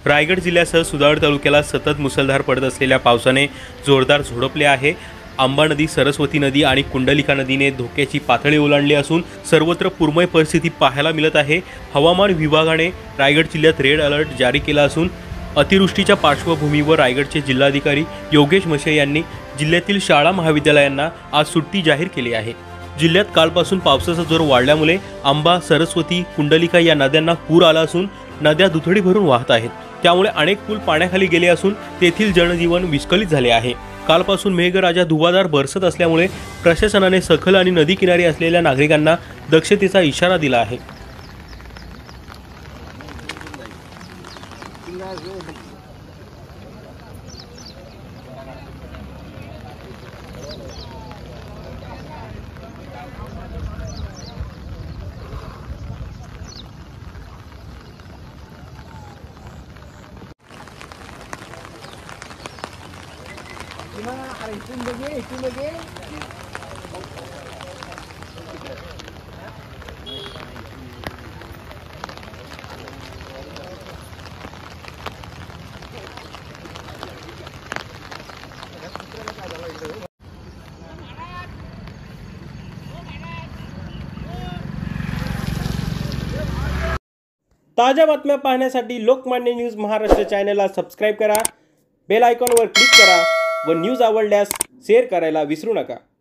रायगड जिल्ह्यासह सुधागड तालुक्याला सतत मुसळधार पडत असलेल्या पावसाने जोरदार झोडपले आहे। आंबा नदी, सरस्वती नदी आणि कुंडलिका नदीने धोक्याची पातळी ओलांडली असून सर्वत्र पूरमय परिस्थिती पाहायला मिळत आहे। हवामान विभागाने रायगड जिल्ह्यात रेड अलर्ट जारी केला असून अतिवृष्टीच्या पार्श्वभूमीवर रायगडचे जिल्हाधिकारी योगेश मशे यांनी जिल्ह्यातील शाळा महाविद्यालयांना आज सुट्टी जाहीर केली आहे। जिल्ह्यात कालपासून पावसाचा जोर वाढल्यामुळे आंबा, सरस्वती, कुंडलिका या नद्यांना पूर आला असून नद्या दुथडी भरून वाहत आहेत। त्यामुळे अनेक पूल पाण्याखाली गेले असून तेथील जनजीवन विस्कळीत झाले आहे। कालपासून मेघराजा धुवाधार बरसत असल्यामुळे प्रशासनाने सखल आणि नदी किनारी असलेल्या नागरिकांना दक्षतेचा इशारा दिला आहे। ताज्या बातम्या पाहण्यासाठी लोकमान्य न्यूज महाराष्ट्र चॅनलला सबस्क्राइब करा, बेल आयकॉनवर क्लिक करा व न्यूज आवडल्यास शेअर करायला विसरू नका।